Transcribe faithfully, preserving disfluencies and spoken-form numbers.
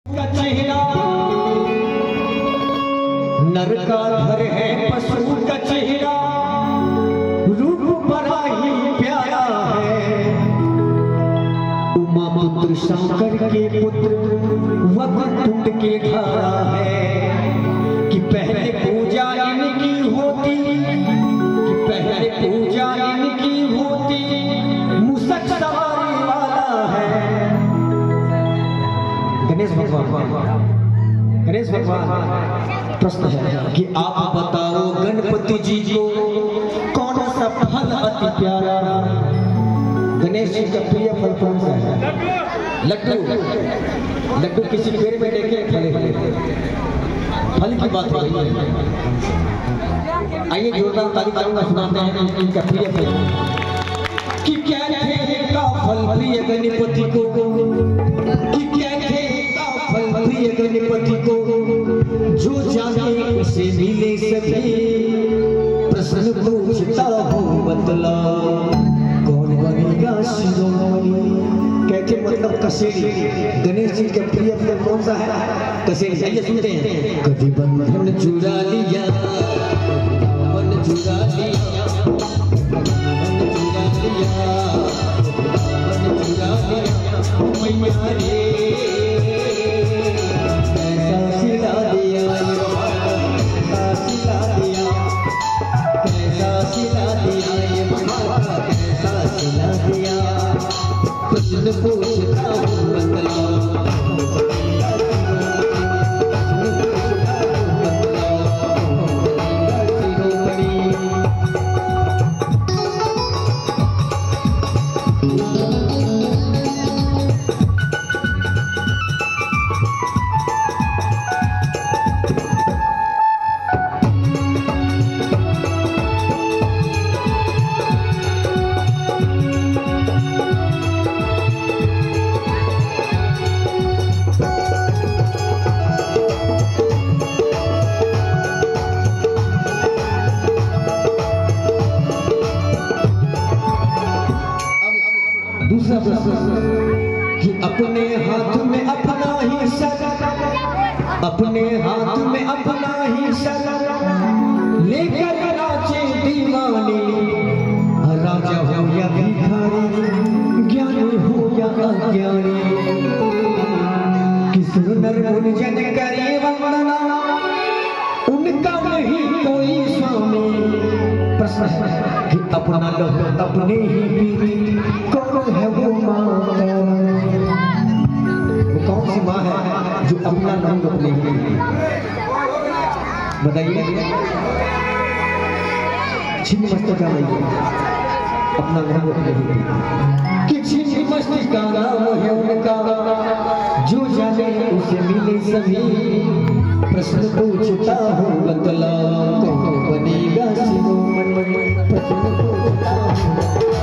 का चेहरा नर का घर है पशु का चेहरा, रूप बड़ा ही प्यारा है। उमा पुत्र शंकर के पुत्र वक्रतुंड के धारा है कि पहले पूजा इनकी होती, कि पहले पूजा इनकी होती, मुसक सवारी वाला है। गणेश भगवान गणेश भगवान प्रश्न है कि आप बताओ गणपति जी को कौन सा फल अति प्यारा? गणेश जी का प्रिय फल कौन सा है? लड्डू। लड्डू किसी पेड़ में लेके फले फल की बात हो रही है। आइए जोरदार ताली करूंगा, सुनाते हैं इनका प्रिय फल कि क्या थे का फल प्रिय गणपति को, कि क्या थे का फल प्रिय गणपति को, जो जाने उसे मिले सभी। प्रश्न पूछता हूँ बतला कौन बनेगा शिरोमणि? कहते मतलब कसेली। गणेश जी का प्रिय फल कौन सा है? कसेली। आइए सुनते हैं। कभी बंधन चुरा लिया, बंधन चुरा लिया, बंधन चुरा लिया, बंधन चुरा लिया, मैया रे कैसा सिला दिया, कैसा सिला दिया, कैसा सिला दिया, ये माता कैसा सिला दिया। प्रश्न पूछता हूँ बतलाओ, दूसरा प्रश्न कि अपने हाथ में अपना ही सर, अपने हाथ में अपना ही सर लेकर नाचे दीवाने। राजा हो या भिखारी, ज्ञानी हो या अज्ञानी, किस नर गुणजन करे वंदना, उनका नहीं कोई स्वामी। प्रश्न है कि अपना लोग अपने ही पीरी, कौन है वो माँ? वो कौन सी माँ है जो अपना नाम अपने ही पीरी? बताइए। छिन्न मस्तिका नहीं अपना नाम अपने ही पीरी, कि छिन्न मस्तिका नाम है उनका, जो जाने उसे मिले सभी। प्रश्न पूछता हूँ बतलाओ कौन बनेगा शिरोमणि? प्रश्न पूछता हूँ